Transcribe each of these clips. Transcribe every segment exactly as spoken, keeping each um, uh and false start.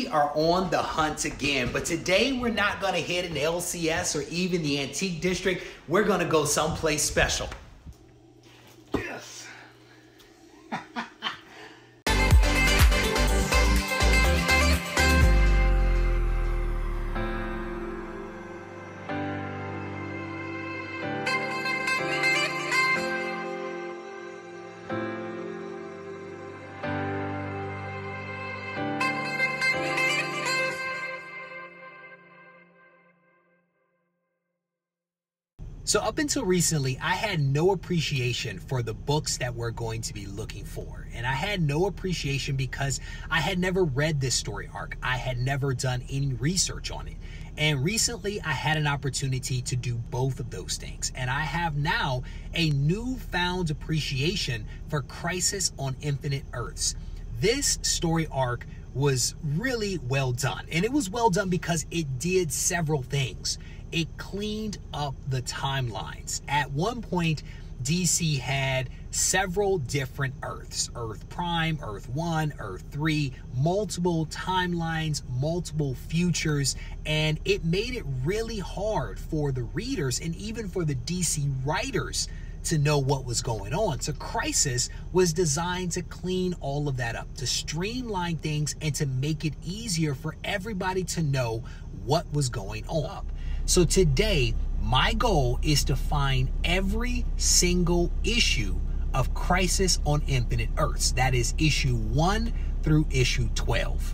we are on the hunt again, but today we're not gonna hit an L C S or even the Antique District. We're gonna go someplace special. Yes. So up until recently, I had no appreciation for the books that we're going to be looking for. And I had no appreciation because I had never read this story arc. I had never done any research on it. And recently, I had an opportunity to do both of those things. And I have now a newfound appreciation for Crisis on Infinite Earths. This story arc was really well done. And it was well done because it did several things. It cleaned up the timelines. At one point, D C had several different Earths. Earth Prime, Earth one, Earth three, multiple timelines, multiple futures, and it made it really hard for the readers and even for the D C writers to know what was going on. So Crisis was designed to clean all of that up, to streamline things and to make it easier for everybody to know what was going on. So today, my goal is to find every single issue of Crisis on Infinite Earths. That is issue one through issue twelve.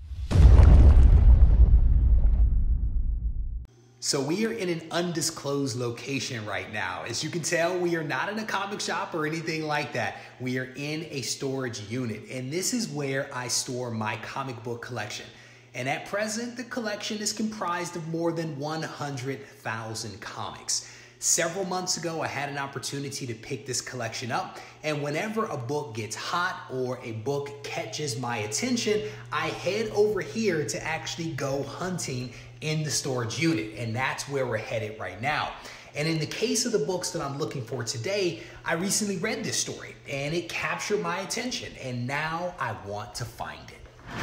So we are in an undisclosed location right now. As you can tell, we are not in a comic shop or anything like that. We are in a storage unit, and this is where I store my comic book collection. And at present, the collection is comprised of more than one hundred thousand comics. Several months ago, I had an opportunity to pick this collection up, and whenever a book gets hot or a book catches my attention, I head over here to actually go hunting in the storage unit, and that's where we're headed right now. And in the case of the books that I'm looking for today, I recently read this story, and it captured my attention, and now I want to find it.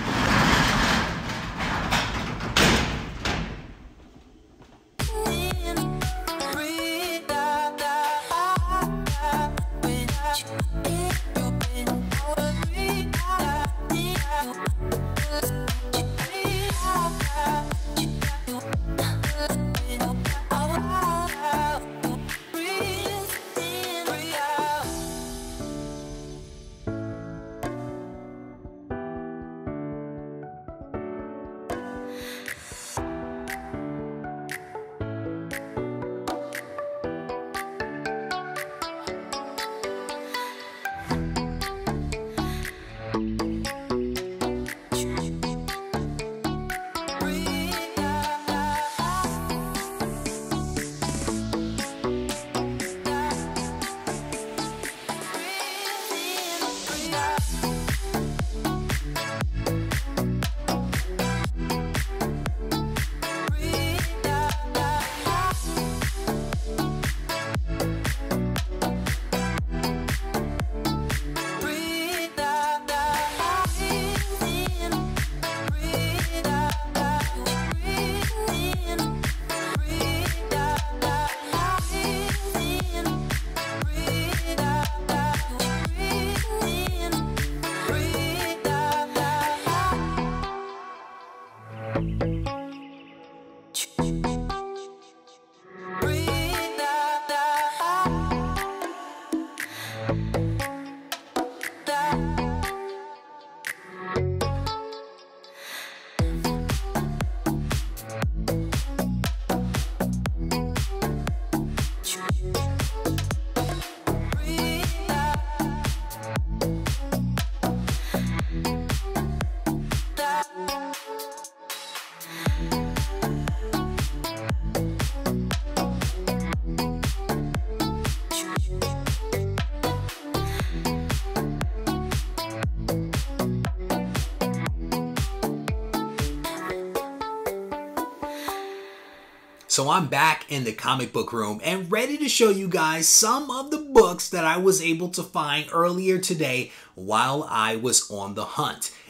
So I'm back in the comic book room and ready to show you guys some of the books that I was able to find earlier today while I was on the hunt.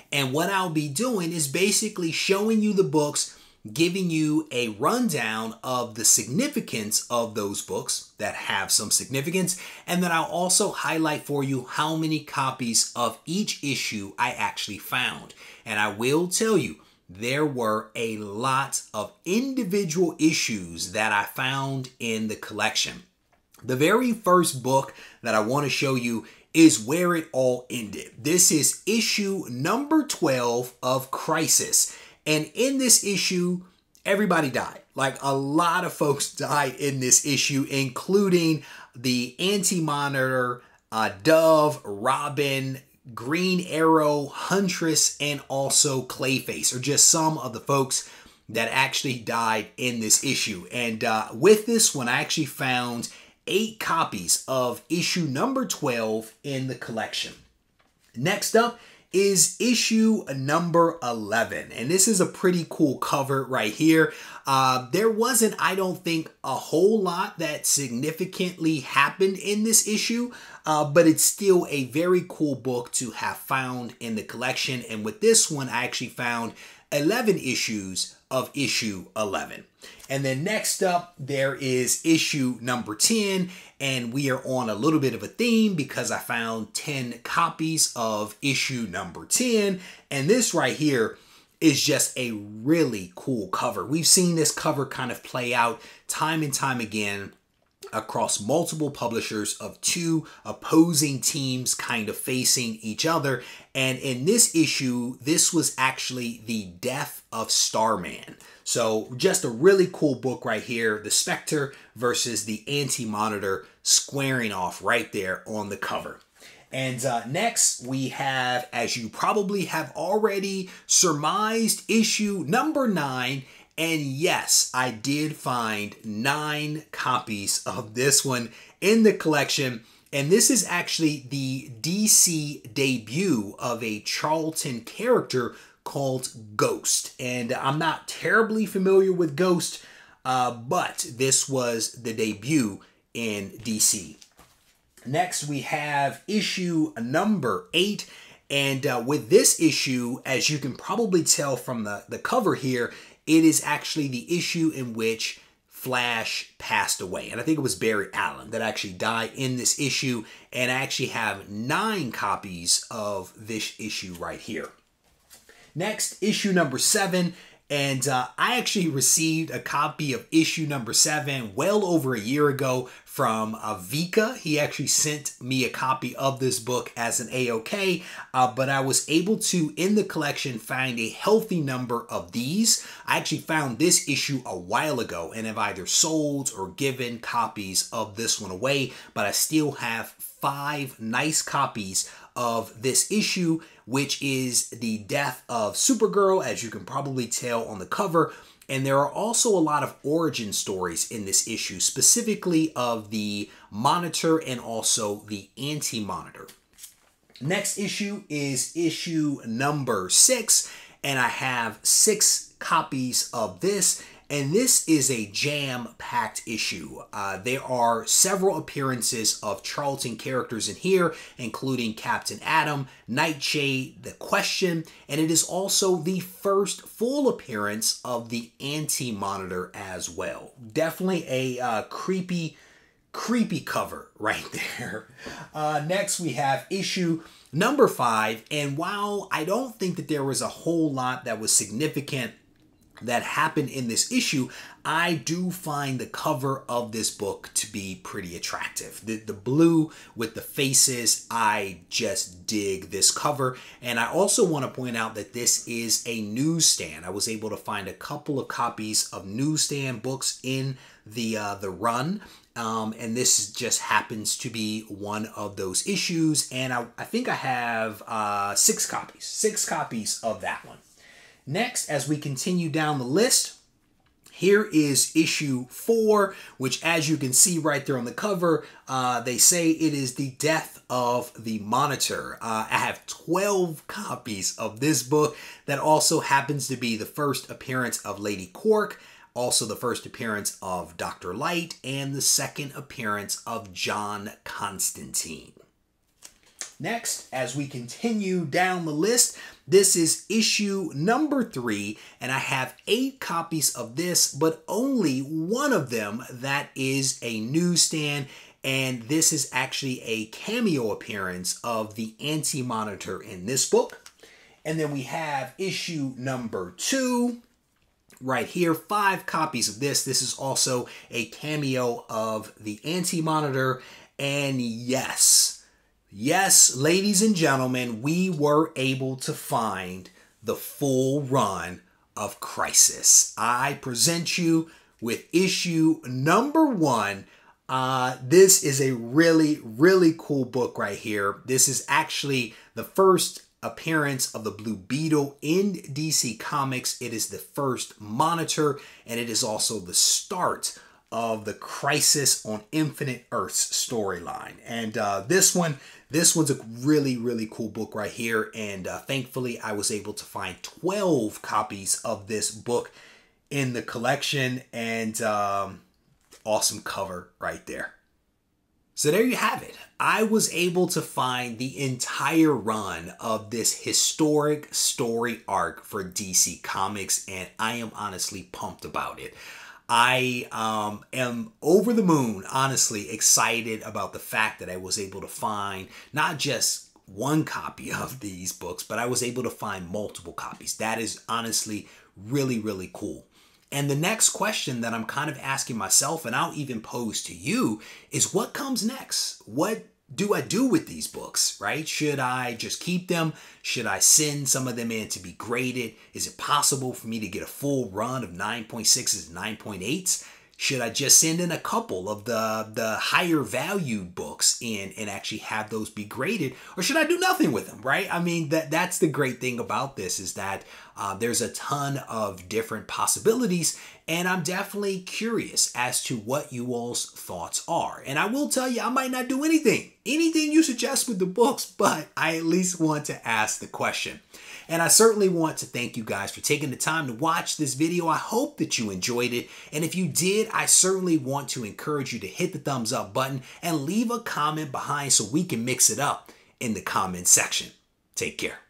And what I'll be doing is basically showing you the books, giving you a rundown of the significance of those books that have some significance, and then I'll also highlight for you how many copies of each issue I actually found. And I will tell you, there were a lot of individual issues that I found in the collection. The very first book that I want to show you is Where It All Ended. This is issue number twelve of Crisis. And in this issue, everybody died. Like, a lot of folks died in this issue, including the Anti-Monitor, uh, Dove, Robin, Green Arrow, Huntress, and also Clayface, are just some of the folks that actually died in this issue. And uh, with this one, I actually found eight copies of issue number twelve in the collection. Next up is issue number eleven. And this is a pretty cool cover right here. Uh, there wasn't, I don't think, a whole lot that significantly happened in this issue, uh, but it's still a very cool book to have found in the collection. And with this one, I actually found eleven issues of issue eleven. And then next up, there is issue number ten, and we are on a little bit of a theme because I found ten copies of issue number ten, and this right here is just a really cool cover. We've seen this cover kind of play out time and time again across multiple publishers of two opposing teams kind of facing each other. And in this issue, this was actually the death of Starman. So just a really cool book right here. The Spectre versus the Anti-Monitor squaring off right there on the cover. And uh, next we have, as you probably have already surmised, issue number nine. And yes, I did find nine copies of this one in the collection. And this is actually the D C debut of a Charlton character called Ghost. And I'm not terribly familiar with Ghost, uh, but this was the debut in D C. Next, we have issue number eight. And uh, with this issue, as you can probably tell from the, the cover here, it is actually the issue in which Flash passed away. And I think it was Barry Allen that actually died in this issue. And I actually have nine copies of this issue right here. Next, issue number seven. And uh, I actually received a copy of issue number seven well over a year ago from uh, Vika. He actually sent me a copy of this book as an A O K, uh, but I was able to, in the collection, find a healthy number of these. I actually found this issue a while ago and have either sold or given copies of this one away, but I still have five nice copies of this issue, which is the death of Supergirl, as you can probably tell on the cover. And there are also a lot of origin stories in this issue, specifically of the Monitor and also the Anti-Monitor. Next issue is issue number six, and I have six copies of this. And this is a jam-packed issue. Uh, there are several appearances of Charlton characters in here, including Captain Atom, Nightshade, The Question, and it is also the first full appearance of the Anti-Monitor as well. Definitely a uh, creepy, creepy cover right there. Uh, next, we have issue number five, and while I don't think that there was a whole lot that was significant that happened in this issue, I do find the cover of this book to be pretty attractive. The, the blue with the faces, I just dig this cover. And I also want to point out that this is a newsstand. I was able to find a couple of copies of newsstand books in the, uh, the run. Um, and this just happens to be one of those issues. And I, I think I have uh, six copies, six copies of that one. Next, as we continue down the list, here is issue four, which, as you can see right there on the cover, uh, they say it is the death of the Monitor. Uh, I have twelve copies of this book. That also happens to be the first appearance of Lady Quark, also the first appearance of Doctor Light, and the second appearance of John Constantine. Next, as we continue down the list, this is issue number three, and I have eight copies of this, but only one of them that is a newsstand, and this is actually a cameo appearance of the Anti-Monitor in this book. And then we have issue number two, right here, five copies of this. This is also a cameo of the Anti-Monitor, and yes, Yes, ladies and gentlemen, we were able to find the full run of Crisis. I present you with issue number one. Uh, this is a really, really cool book right here. This is actually the first appearance of the Blue Beetle in D C Comics. It is the first Monitor, and it is also the start of the Crisis on Infinite Earths storyline. And uh, this one, this one's a really, really cool book right here. And uh, thankfully, I was able to find twelve copies of this book in the collection. And um, awesome cover right there. So there you have it. I was able to find the entire run of this historic story arc for D C Comics, and I am honestly pumped about it. I um, am over the moon, honestly, excited about the fact that I was able to find not just one copy of these books, but I was able to find multiple copies. That is honestly really, really cool. And the next question that I'm kind of asking myself, and I'll even pose to you, is what comes next? What do I do with these books, right? Should I just keep them? Should I send some of them in to be graded? Is it possible for me to get a full run of nine point sixes and nine point eights? Should I just send in a couple of the, the higher valued books in and actually have those be graded? Or should I do nothing with them, right? I mean, that that's the great thing about this, is that uh, there's a ton of different possibilities, and I'm definitely curious as to what you all's thoughts are. And I will tell you, I might not do anything, anything you suggest with the books, but I at least want to ask the question. And I certainly want to thank you guys for taking the time to watch this video. I hope that you enjoyed it. And if you did, I certainly want to encourage you to hit the thumbs up button and leave a comment behind so we can mix it up in the comment section. Take care.